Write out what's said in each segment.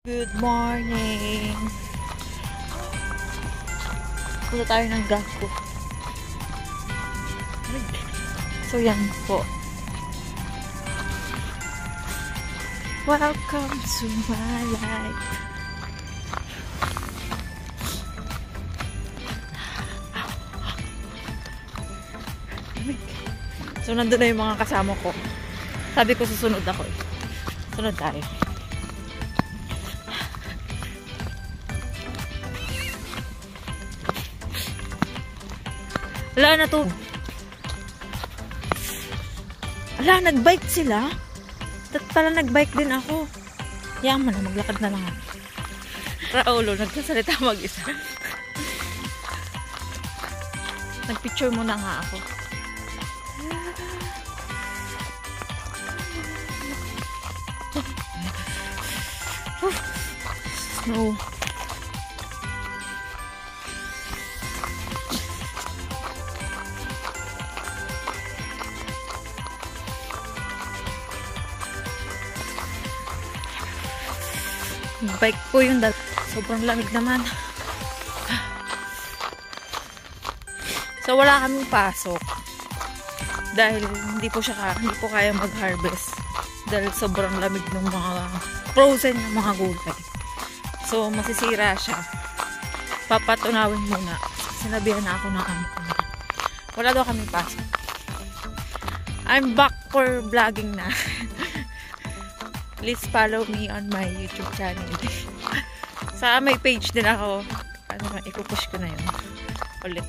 Good morning! Punta tayo ng Gako. So yan po. Welcome to my life. So nandun na yung mga kasama ko. Sabi ko susunod ako. Sunod tayo. Wala na to. Wala, nagbike sila. Pala nagbike din ako. Yaman na, maglakad na lang ako. Raulo, nagsasalita mag-isa. Nagpicture muna nga ako. Snow. Bike ko yung sobrang lamig naman. So wala kaming pasok dahil hindi po kaya mag-harvest dahil sobrang lamig ng mga frozen ng mga gulay. So masisira siya. Papatunawin muna. Sinabihan na ako ng amo ko. Wala daw kaming pasok. I'm back for vlogging na. Please follow me on my YouTube channel. Sa may page din ako. Ano, ipupush ko na yun. Ulit.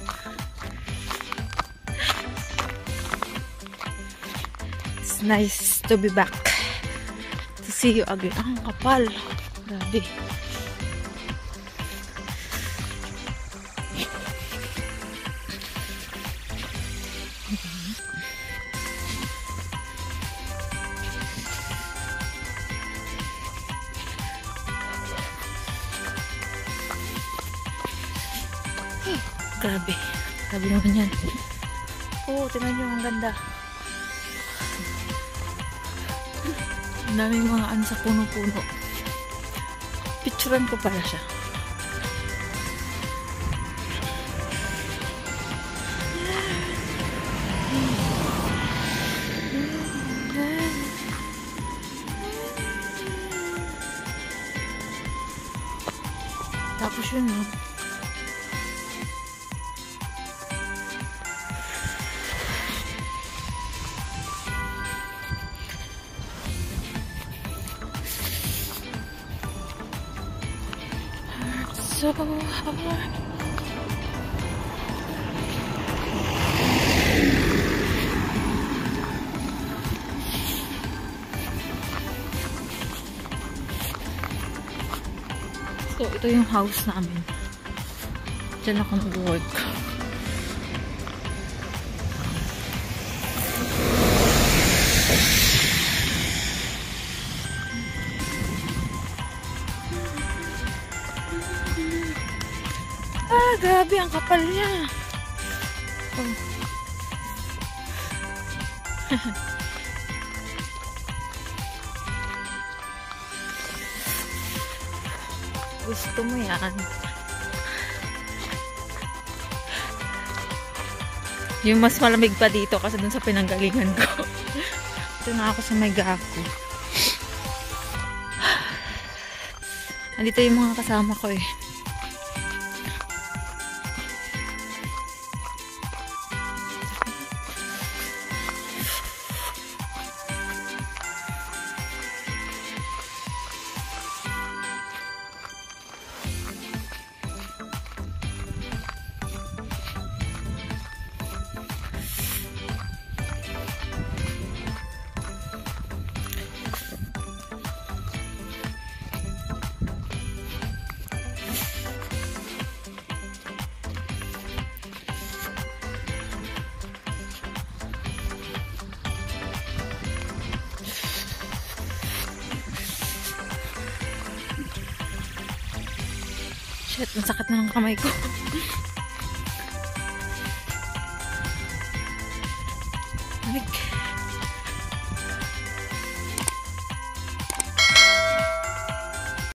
It's nice to be back. To see you again. Ang kapal. Grabe. Grabe. Grabe naman yan. Oo, tingnan nyo. Ang ganda. Ang daming mga ano sa puno-puno. Picturean ko pala siya. Tapos yun, no? So hard. So ito yung house namin. Diyan ako nag-work. Grabe, ang kapal niya. Oh. Gusto mo yan. Yung mas malamig pa dito kasi dun sa pinanggalingan ko. Ito na ako sa may Gako. Andito yung mga kasama ko eh. Shit, masakit na ng kamay ko. Like,